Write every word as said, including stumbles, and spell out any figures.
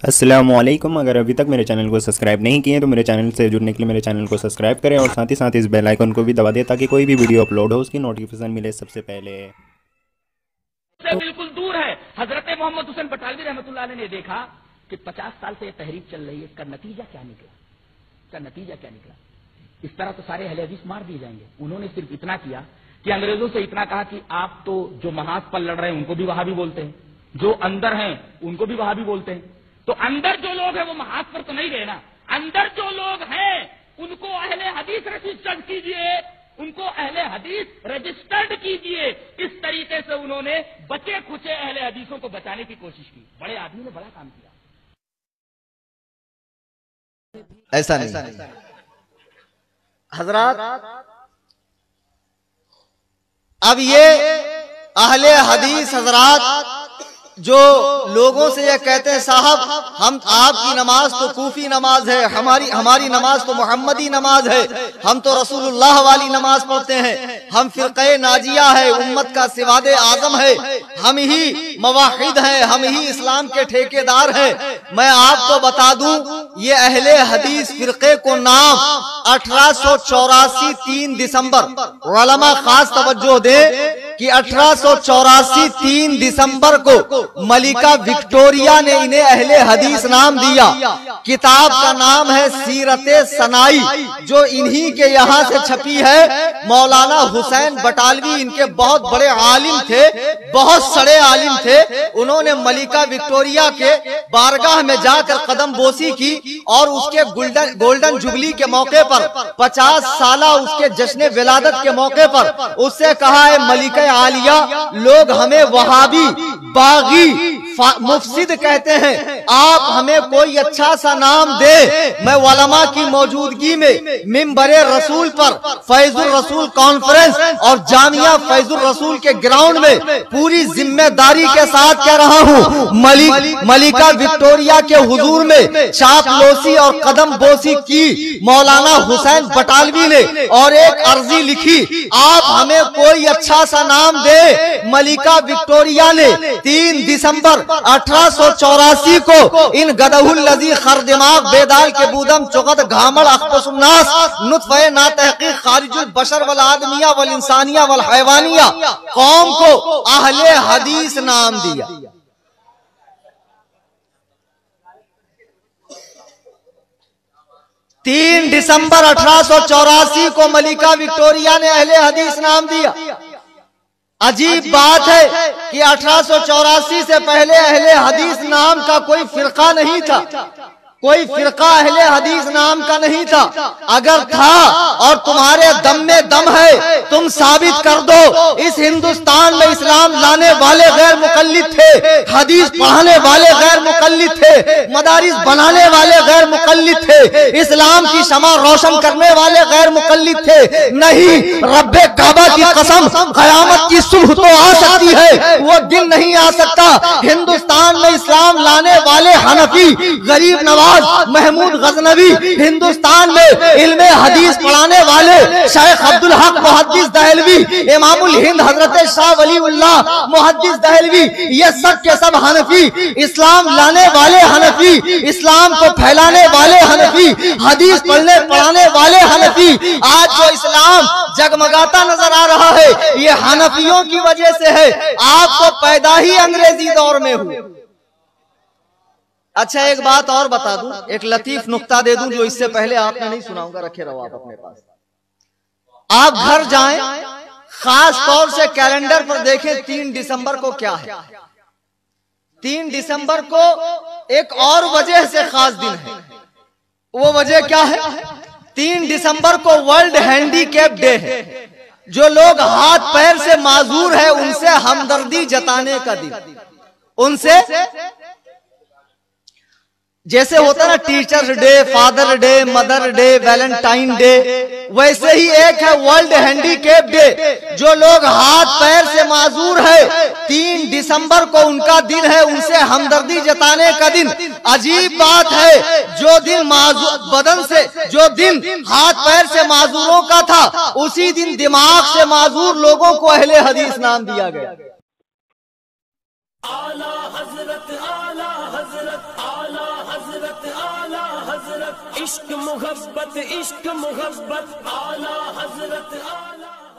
अस्सलाम वालेकुम। अगर अभी तक मेरे चैनल को सब्सक्राइब नहीं किए तो मेरे चैनल से जुड़ने के लिए मेरे चैनल को सब्सक्राइब करें और साथ ही साथ इस बेल आइकन को भी दबा दें ताकि कोई भी वीडियो अपलोड हो उसकी नोटिफिकेशन मिले सबसे पहले। से बिल्कुल दूर है। हजरत मोहम्मद हुसैन बटालवी रहमतुल्लाह अलैह ने देखा कि पचास साल से ये तहरीक चल रही है, इसका नतीजा क्या निकला? इसका नतीजा क्या निकला? इस तरह तो सारे अहले हदीस मार दिए जाएंगे। उन्होंने सिर्फ इतना किया कि अंग्रेजों से इतना कहा कि आप तो जो महाज पर लड़ रहे हैं उनको भी वहाबी बोलते हैं, जो अंदर हैं उनको भी वहाबी बोलते हैं। तो अंदर जो लोग हैं वो महाज पर तो नहीं रहे ना, अंदर जो लोग हैं उनको अहले हदीस रजिस्टर्ड कीजिए, उनको अहले हदीस रजिस्टर्ड कीजिए। इस तरीके से उन्होंने बचे खुचे अहले हदीसों को बचाने की कोशिश की। बड़े आदमी ने बड़ा काम किया। ऐसा नहीं हजरात, अब ये अहले हदीस हजरात जो लोगों से ये कहते हैं साहब हम आपकी नमाज तो कूफी नमाज है, हमारी हमारी नमाज तो मोहम्मदी नमाज है, हम तो रसूलुल्लाह वाली नमाज पढ़ते हैं, हम फिरक़े नाजिया है, उम्मत का सिवादे आजम है, हम ही मवाहिद हैं, हम ही इस्लाम के ठेकेदार हैं। मैं आपको बता दूं ये अहले हदीस फिरक़े को नाम अठारह सौ चौरासी तीन दिसंबर उलमा खास तवज्जो दे कि अठारह सौ चौरासी तीन दिसंबर को मलिका विक्टोरिया ने इन्हें अहले हदीस नाम दिया। किताब का नाम है सीरते सनाई जो इन्हीं के यहाँ से छपी है। मौलाना हुसैन बटालवी इनके बहुत बड़े आलिम थे, बहुत सड़े आलिम थे। उन्होंने मलिका विक्टोरिया के बारगाह में जाकर कदम बोसी की और उसके गोल्डन गोल्डन जुबली के मौके पर पचास साला उसके जश्न विलादत के मौके पर उससे कहा है मलिका आलिया लोग हमें वहाबी बागी मुफसिद कहते हैं, आप हमें कोई अच्छा सा नाम दे। मैं उलमा की मौजूदगी में मिंबरे रसूल पर फैजुर रसूल कॉन्फ्रेंस और जामिया फैजुर रसूल के ग्राउंड में पूरी जिम्मेदारी के साथ कह रहा हूँ मलिक मलिका विक्टोरिया के हुजूर में चापलोसी और कदम बोसी की मौलाना हुसैन बटालवी ने और एक अर्जी लिखी आप हमें कोई अच्छा सा नाम दे। मलिका विक्टोरिया ने तीन दिसंबर अठारह सौ चौरासी को इन गदहुल लजी खरदिमाग बेदाल के बूदम चुगत घामड़ अख्तसुन्नास नुत्फे नातहकीक खारिजुल बशर वल आदमिया वल इंसानिया वल हैवानिया कौम को अहले हदीस नाम दिया। तीन दिसंबर अठारह सौ चौरासी को मलिका विक्टोरिया ने अहले हदीस नाम दिया। अजीब बात है कि अठारह सौ चौरासी से पहले अहले हदीस नाम का कोई फिरका नहीं था, कोई फिरका अहले हदीस नाम का नहीं था। अगर था और तुम्हारे दम में दम है तुम साबित कर दो। इस हिंदुस्तान में इस्लाम लाने वाले गैर मुकल्लिद थे, हदीस पढ़ाने वाले गैर मुकल्लिद थे, मदारिस बनाने वाले गैर मुकल्लिद थे, इस्लाम की शमा रोशन करने वाले गैर मुकल्लिद थे। नहीं, रब्बे काबा की कसम कयामत की सुबह तो आ सकती है, वो दिन नहीं आ सकता। हिंदुस्तान में इस्लाम लाने वाले हनफी गरीब नवाज महमूद गजनवी, हिंदुस्तान में इल्मे हदीस पढ़ाने वाले शेख अब्दुल हक मुहद्दिस दहलवी, इमामुल हिंद हजरत शाह वलीउल्लाह मुहद्दिस दहलवी, ये सब के सब हनफी, इस्लाम लाने वाले हनफी, इस्लाम को फैलाने वाले हनफी, हदीस पढ़ने पढ़ाने वाले हनफी। आज जो इस्लाम जगमगाता नजर आ रहा है ये हनफियों की वजह से है। आप तो पैदा ही अंग्रेजी दौर में हुए। अच्छा एक बात और बता दूं, एक लतीफ नुक्ता दे दूं जो इससे पहले आपने नहीं सुनाऊंगा, रखे रहो आप अपने पास। आप घर जाएं, खास तौर से कैलेंडर पर देखें तीन दिसंबर को क्या है। तीन दिसंबर को एक और वजह से खास दिन है। वो वजह क्या है? तीन दिसंबर को वर्ल्ड हैंडीकैप डे है। जो लोग हाथ पैर से माजूर है उनसे हमदर्दी जताने का दिन। उनसे जैसे होता ना teachers day, father day, mother day, Valentine day, वैसे ही एक है वर्ल्ड हैंडीकैप डे। जो लोग हाथ पैर से माजूर है तीन दिसंबर को उनका दिन है, उनसे हमदर्दी जताने का दिन। अजीब बात है, जो दिन माजूर बदन से, जो दिन हाथ पैर से माजूरों का था उसी दिन दिमाग से माजूर लोगों को अहले हदीस नाम दिया गया। आला हजरत, आला हजरत, आला عشق محبت عشق محبت اعلی حضرت اعلی